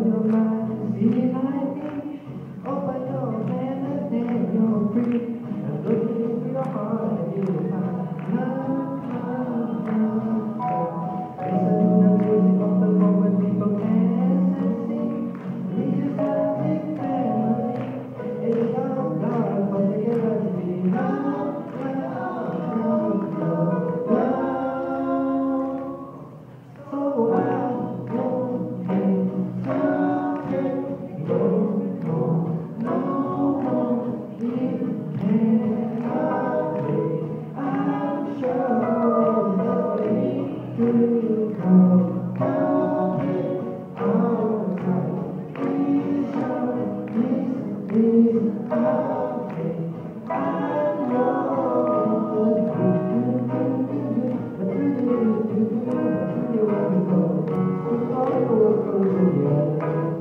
your mind, see it like me. Open your hand and you're free. And look into your heart and you'll find love, love, love, love. Listen to the music of the moment people dance and sing. We just got a big family. It's all God, but together to be love, love, love, love, love. So I won't hesitate no more, no more. You can hardly, I'm sure that we could complete our time. Please show, please, okay. I know you want to go.